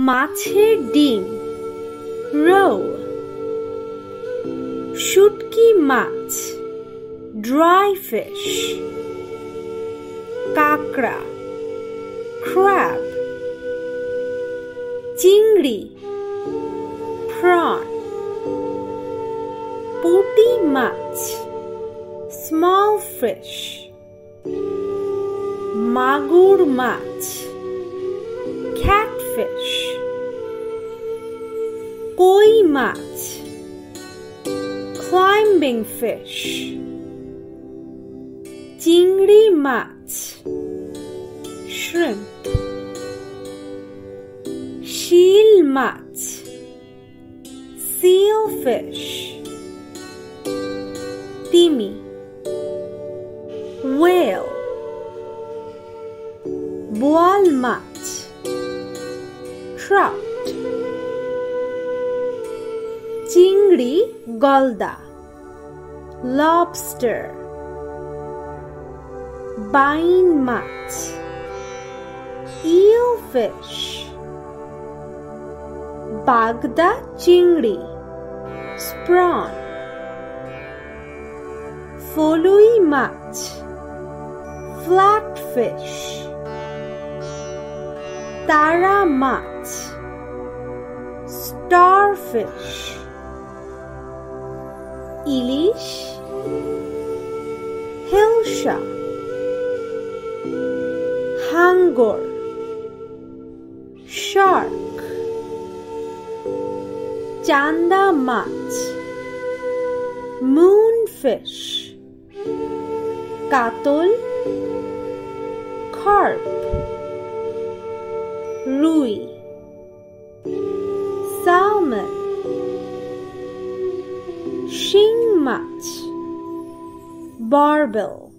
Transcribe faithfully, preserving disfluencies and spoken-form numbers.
মাছের ডিম roe, শুটকি মাছ dry fish, কাঁকড়া crab, চিংড়ি prawn, পুঁটি মাছ small fish, মাগুর মাছ catfish, কই মাছ climbing fish, চিংড়ি মাছ shrimp, শিল মাছ seal fish, তিমি whale, বোয়াল মাছ trout, চিংড়ি গলদা lobster, বাইন মাছ eel fish, বাগদা চিংড়ি prawn, ফলুই মাছ flatfish, তারা মাছ starfish, ইলিশ হিলসা, হাঙ্গর shark, চান্দা মাছ moonfish, কাতল carp, রুই salmon, শিং মাছ barbel.